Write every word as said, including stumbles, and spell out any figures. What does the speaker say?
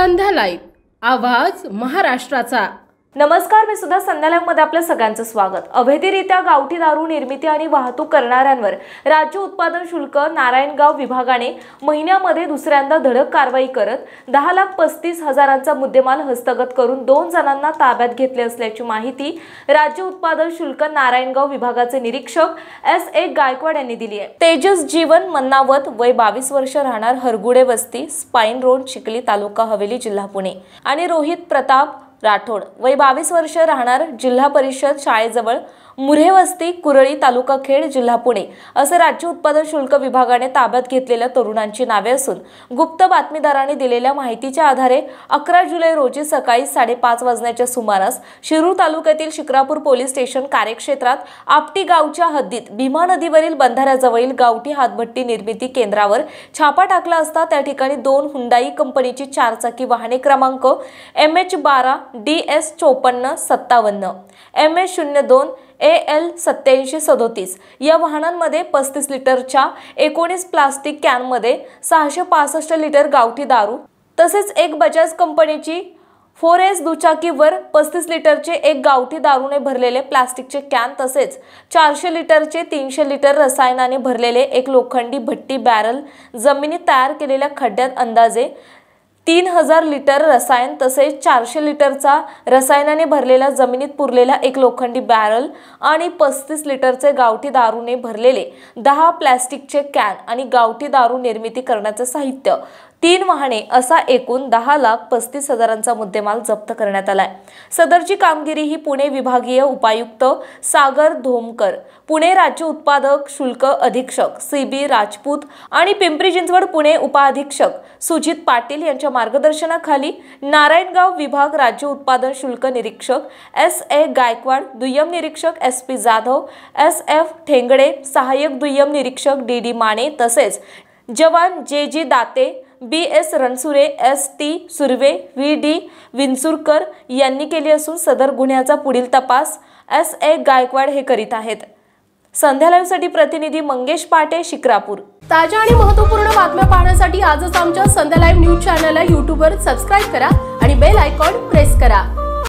संध्या live आवाज महाराष्ट्राचा। नमस्कार, मी सुद्धा संध्या लाईव्ह मध्ये आपल्या सगळ्यांचं स्वागत। अवैधरित्या गावठी दारू निर्मिती आणि वाहतूक करणाऱ्यांवर राज्य उत्पादन शुल्क नारायणगाव विभागाने महिन्यामध्ये दुसऱ्यांदा धडक कारवाई करत दहा लाख पस्तीस हजारांचा मुद्देमाल हस्तगत करून दोन जणांना ताब्यात घेतले असल्याची माहिती राज्य उत्पादन शुल्क नारायणगाव विभागाचे निरीक्षक एस ए गायकवाड यांनी दिली आहे। तेजस जीवन मन्नावत, वय बावीस वर्ष, राहणार हरगुडे वस्ती, स्पाइन रोड, चिखली, तालुका हवेली, जिल्हा पुणे, आणि रोहित प्रताप राठोड, वय बावीस वर्ष, राहणार जिल्हा परिषद शाळेजवळ मुरे वस्ती, कुरळी, तालुका खेड, जिल्हा पुणे, असे राज्य उत्पादन शुल्क विभागाने ताब्यात घेतलेल्या तरुणांची नावे असून गुप्त बातमीदारांनी दिलेल्या माहितीच्या आधारे अकरा जुलै रोजी सकाळी साडेपाच वाजण्याच्या सुमारास शिरूर तालुक्यातील शिक्रापूर पोलीस स्टेशन कार्यक्षेत्रात आपटी गावच्या हद्दीत भीमा नदीवरील बंधाऱ्याजवळील गावठी हातभट्टी निर्मिती केंद्रावर छापा टाकला असता त्या ठिकाणी दोन हुंडाई कंपनीची चारचाकी वाहने क्रमांक एम एच बारा डी एस चोपन्न सत्तावन्न, एम एच शून्य दोन ए एल सत्याऐंशी सदोतीस या वाहनांमध्ये पस्तीस लिटरच्या एकोणीस प्लास्टिक कॅनमध्ये सहाशे पासष्ट लिटर गावठी दारू, तसेच एक बजाज कंपनीची फोर एस दुचाकीवर पस्तीस लिटरचे एक गावठी दारूने भरलेले प्लास्टिकचे कॅन, तसेच चारशे लिटरचे तीनशे लिटर रसायनाने भरलेले एक लोखंडी भट्टी बॅरल, जमिनीत तयार केलेल्या खड्ड्यात अंदाजे तीन हजार लिटर रसायन, तसेच चारशे लिटरचा रसायनाने भरलेला जमिनीत पुरलेला एक लोखंडी बॅरल आणि पस्तीस लिटरचे गावठी दारूने भरलेले दहा प्लास्टिकचे कॅन आणि गावठी दारू निर्मिती करण्याचे साहित्य, तीन वाहने, असा एकूण दहा लाख पस्तीस हजारांचा मुद्देमाल जप्त करण्यात आलाय। सदरची कामगिरी ही पुणे विभागीय उपायुक्त सागर धोमकर, पुणे राज्य उत्पादक शुल्क अधीक्षक सी बी राजपूत आणि पिंपरी चिंचवड पुणे उपअधीक्षक सुजित पाटील यांच्या मार्गदर्शनाखाली नारायणगाव विभाग राज्य उत्पादन शुल्क निरीक्षक एस ए गायकवाड, दुय्यम निरीक्षक S P Jadhav, S F Thengde, सहाय्यक दुय्यम निरीक्षक डी डी माने, तसेच जवान J G Date, B S Ransure, S T Surve, V D Vinchurkar यांनी केली असून सदर गुन्ह्याचा पुढील तपास एस ए गायकवाड हे करीत आहेत। संध्या लाईव्ह साठी प्रतिनिधी मंगेश पाटे, शिक्रापूर। ताज्या आणि महत्त्वपूर्ण बातम्या पाहण्यासाठी आजच आमच्या संध्या लाईव्ह न्यूज चॅनलला यूट्यूबवर सबस्क्राइब करा आणि बेल आयकॉन प्रेस करा।